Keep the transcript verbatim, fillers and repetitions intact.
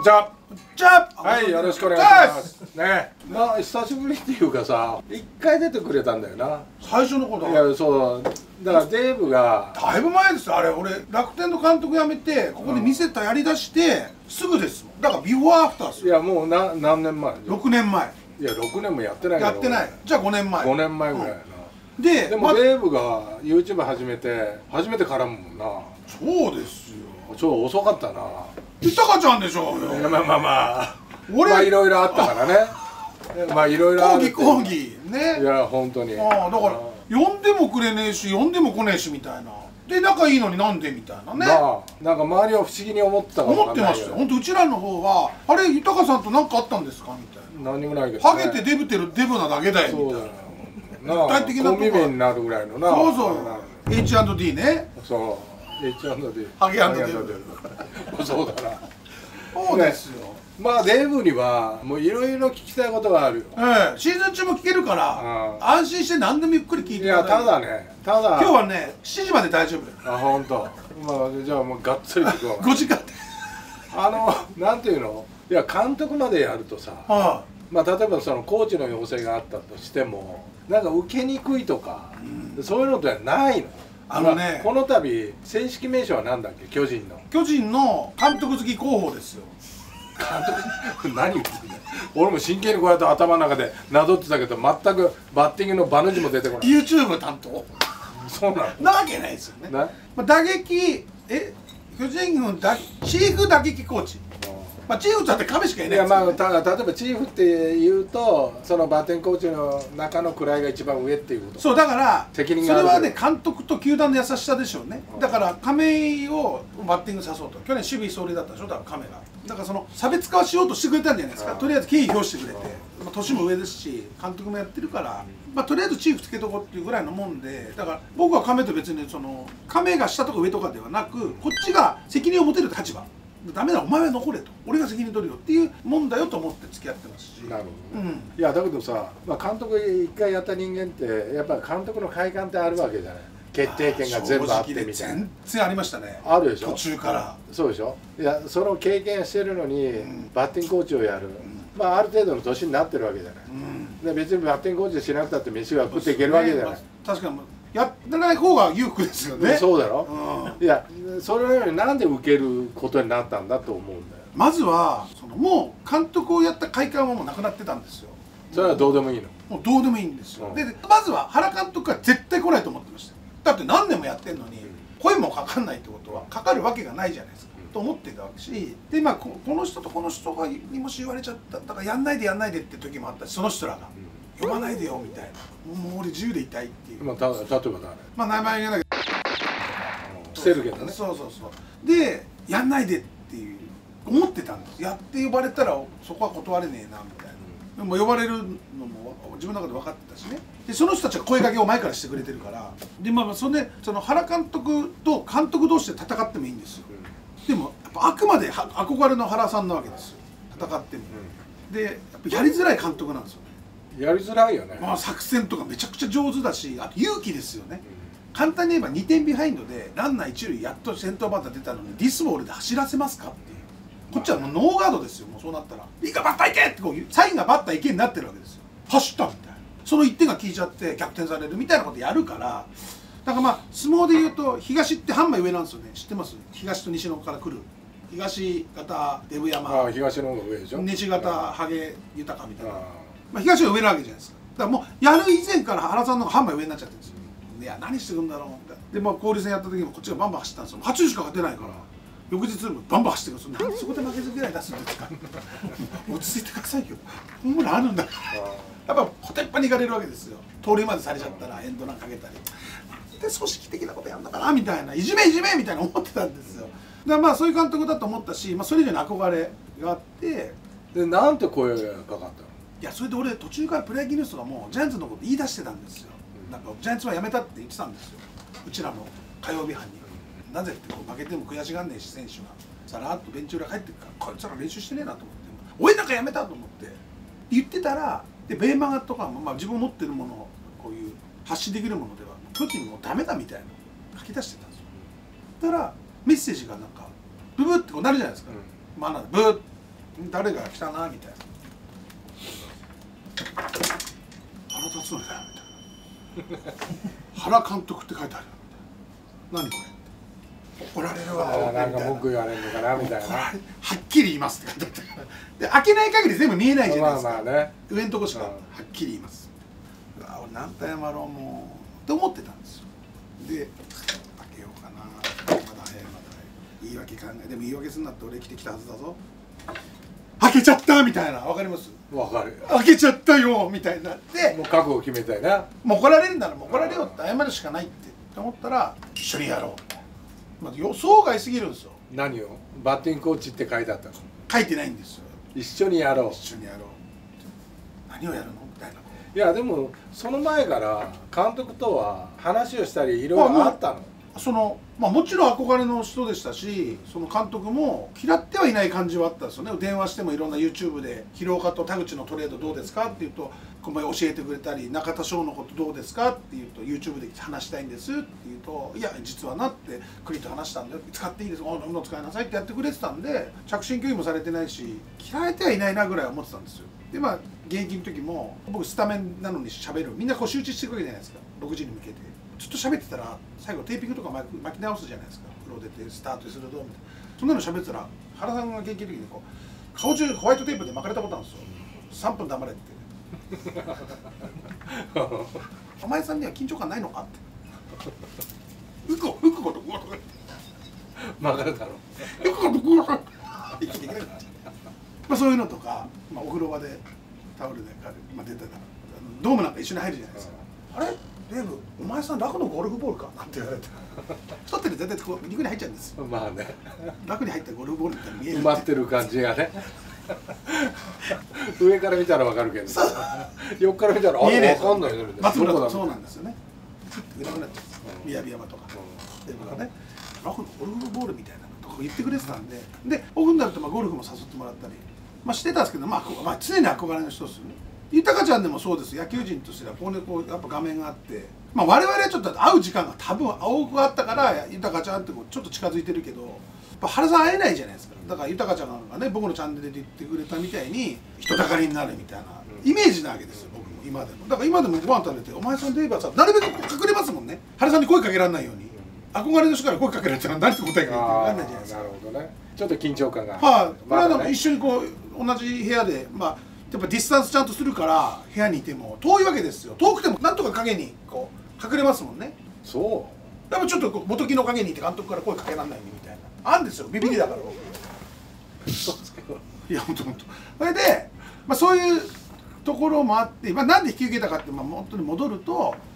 じゃあじゃあはい、よろしくお願いしますね。まあ久しぶりっていうかさ、一回出てくれたんだよな、 最初の頃。 いや、そうだからデーブがだいぶ前ですよあれ。俺楽天の監督辞めてここで見せたやりだしてすぐですもん。だからビフォーアフターですよ。 いや、もうな何年前？ ろくねんまえ。 いや、ろくねんもやってないやってない。じゃあごねんまえ。 ごねんまえぐらいやな。 ででもデーブが YouTube 始めて初めて絡むもんな。 そうですよ。 ちょっと遅かったな。 豊ちゃんでしょうよ。 まあまあまあ、 俺まあいろいろあったからね。まあいろいろある。 講義講義ね。 いや本当に。 ああ、だから呼んでもくれねえし呼んでも来ねえしみたいな。で仲いいのになんでみたいなね。 まあなんか周りは不思議に思ってたかも思ってましたよ。本当うちらの方はあれ豊さんと何かあったんですかみたいな。 何にもないけど、 ハゲてデブてるデブなだけだよみたいな。 なあ、 具体的なとこコンビ名になるぐらいのな。 そうそう。エイチアンドディー ね。 そう。エイチアンドディー。 ハゲアンドデブ。 そうだな。 そうですよ。 まあデーブにはもういろいろ聞きたいことがあるよ。 ええ、シーズン中も聞けるから安心して何でもゆっくり聞いてくいや、 ださい。 ただね、ただ今日はねしちじまで大丈夫。 あ、本当。まあじゃあもうがっつり聞くわ。 ごじかん。 あのなんていうの、いや監督までやるとさ、 はまあ例えばそのコーチの要請があったとしてもなんか受けにくいとか、うん、そういうのってないの。 あのね、 この度正式名称は何だっけ？巨人の巨人の監督付き候補ですよ。 監督何言ってんだよ。俺も真剣にこうやって頭の中でなぞってたけど全くバッティングの場の字も出てこない。 YouTube 担当。 そうなの？ なわけないですよね。まあ、打撃え巨人軍だチーフ打撃コーチ。まあ、チーフだって亀しかいないですよ、ね、 いや、まあ、た例えばチーフっていうとそのバッティングコーチの中の位が一番上っていうこと。 そうだから責任がある。 それはね監督と球団の優しさでしょうね。だから亀をバッティングさそうと。去年守備走塁だったでしょ、だから亀が。だからその差別化はしようとしてくれたんじゃないですか。とりあえず敬意表してくれて、まあ、年も上ですし監督もやってるから、まあ、とりあえずチーフつけとこうっていうぐらいのもんで、だから僕は亀と別にその亀が下とか上とかではなくこっちが責任を持てる立場。ダメだお前は残れと、俺が責任取るよっていうもんだよと思って付き合ってますし。 なるほど、ね、うん、いやだけどさ、まあ、監督一回やった人間ってやっぱり監督の快感ってあるわけじゃない。決定権が全部あってみたいな。 全然ありましたね。 あるでしょ途中から、 うん、そうでしょ。いやその経験してるのに、うん、バッティングコーチをやる、うん、まあある程度の年になってるわけじゃない、うん、で別にバッティングコーチしなくたって飯が食っていけるわけじゃない、ね、まあ、確かにやってない方が裕福ですよね。 そうだろ、うん、いやそれよりなんで受けることになったんだと思うんだよ。 まずはそのもう監督をやった快感はもうなくなってたんですよ。 それはどうでもいいの。 もうどうでもいいんですよ、うん、でまずは原監督は絶対来ないと思ってました。だって何年もやってんのに声もかかんないってことはかかるわけがないじゃないですか、うん、と思ってたわけし、でまあこの人とこの人がにもし言われちゃっただからやんないでやんないでって時もあったし、その人らが、うん、呼ばないでよみたいな、もう俺自由でいたいっていう。 まあた例えば誰？ まあ名前言えないけどしてるけどね。 そうそうそうでやんないでっていう思ってたんです。やって呼ばれたらそこは断れねえなみたいな、うん、でも呼ばれるのも自分の中で分かってたしね。でその人たちは声掛けを前からしてくれてるから、でまあそれでその原監督と監督同士で戦ってもいいんですよ、うん、でもやっぱあくまで憧れの原さんなわけですよ、戦っても、うん、でやっぱやりづらい監督なんですよね。 やりづらいよね。 まあ作戦とかめちゃくちゃ上手だし、あと勇気ですよね、うん、簡単に言えばにてんビハインドでランナー一塁やっと先頭バッター出たのにディスボールで走らせますかっていう。こっちはもうノーガードですよ。もうそうなったらいいかバッター行けってこうサインがバッター行けになってるわけですよ。走ったみたいな、そのいってんが効いちゃって逆転されるみたいなことやるから。だからまあ相撲でいうと東って半枚上なんですよね。知ってます？東と西の方から来る東方デブ山、 ああ東の方が上でしょ。 西方ハゲ豊みたいな、まあ東が上なわけじゃないですか。だからもうやる以前から原さんの方が半枚上になっちゃってるんですよ。いや何してくんだろうみたいな。でまあ交流戦やった時もこっちがバンバン走ったんですよ。はちじゅうしか勝てないから、翌日もバンバン走ってくるんですよ。なんでそこで負けず嫌い出すんですか落ち着いてくださいよ、ホームランあるんだからやっぱコテっぱに行かれるわけですよ。盗塁までされちゃったらエンドランかけたりで組織的なことやんだからみたいな、いじめいじめみたいな思ってたんですよ。だからまあそういう監督だと思ったし、まあ、それ以上に憧れがあって。 でなんて声がかかったの？ いやそれで俺途中からプロ野球ニュースとかもジャイアンツのこと言い出してたんですよ、うん、なんかジャイアンツは辞めたって言ってたんですよ、うちらの火曜日班に、うん、なぜってこう負けても悔しがんねえし選手がさらっとベンチ裏帰ってくからこいつら練習してねえなと思って俺なんか辞めたと思って言ってたら、でベーマガとかも、まあ、自分持ってるものをこういう発信できるものでは巨人もうダメだみたいなの書き出してたんですよ。だからメッセージがなんかブブってこうなるじゃないですか、うん、まあなんブー誰が来たなみたいな腹立つのだよみたいな原監督って書いてある何これ怒られるわなんか文句言われるのかなみたいなはっきり言いますって書いてあってで開けない限り全部見えないじゃないですか、 まあまあね、 上のとこしかはっきり言いますうわ俺何と謝ろうもうって思ってたんですよで開けようかなまだ早いまだ早い言い訳考えでも言い訳すんなって俺生きてきたはずだぞ開けちゃったみたいなわかりますわかる開けちゃったよみたいになってもう覚悟決めたよなもう怒られるんならもう怒られよって謝るしかないって思ったら一緒にやろうみたいな、まあ、予想外すぎるんですよ何をバッティングコーチって書いてあったの書いてないんですよ一緒にやろう一緒にやろう何をやるのみたいないやでもその前から監督とは話をしたりいろいろあったのそのまあもちろん憧れの人でしたしその監督も嫌ってはいない感じはあったんですよね電話してもいろんな YouTube で廣岡と田口のトレードどうですかって言うとこの前教えてくれたり中田翔のことどうですかって言うと YouTube で話したいんですって言うといや実はなって栗と話したんだよ使っていいですかどんどん使いなさいってやってくれてたんで着信拒否もされてないし嫌われてはいないなぐらいは思ってたんですよでまあ現役の時も僕スタメンなのに喋るみんなこう集中していくわけじゃないですかろくじに向けてずっと喋ってたら最後テーピングとか巻き直すじゃないですか風呂出てスタートするどうみたいなそんなの喋ってたら原さんが現役の時にこう顔中ホワイトテープで巻かれたことあるんですよさんぷん黙れってお前さんには緊張感ないのかってうくうくことうわっ曲がるだろうくことうわっ息できなくなっちゃうまあそういうのとか、まあ、お風呂場でタオルで、まあ、出てたらドームなんか一緒に入るじゃないですか、うん、あれデーブお前さん楽のゴルフボールかなんて言われて太ってる絶対こう肉に入っちゃうんですよまあね楽に入ったゴルフボールみたいに見える埋まってる感じがね上から見たらわかるけど横から見たらあれわかんないよね松村とかそうなんですよね上なくなっちゃうんです宮城山とかデーブがね楽のゴルフボールみたいなのとか言ってくれてたんででオフになるとまあゴルフも誘ってもらったりまあしてたんですけどまあ、まあ、常に憧れの人ですよね豊ちゃんでもそうです野球人としてはここにこうやっぱ画面があって、まあ、我々はちょっと会う時間が多分多くあったから豊ちゃんってこうちょっと近づいてるけどやっぱ原さん会えないじゃないですかだから豊ちゃんがね僕のチャンネルで言ってくれたみたいに人だかりになるみたいなイメージなわけですよ僕も今でもだから今でもご飯食べて「お前さんデーバーさなるべく隠れますもんね原さんに声かけられないように憧れの人から声かけられたら何て答えか言って分かんないじゃないですかなるほどねちょっと緊張感がはい、この間も一緒にこう同じ部屋でまあやっぱディスタンスちゃんとするから部屋にいても遠いわけですよ遠くてもなんとか影にこう隠れますもんねそうでもちょっとこう元木の陰にいて監督から声かけられないみたいなあるんですよビビりだからいや本当本当それで、まあ、そういうところもあって、まあ、なんで引き受けたかって、まあ、本当に戻ると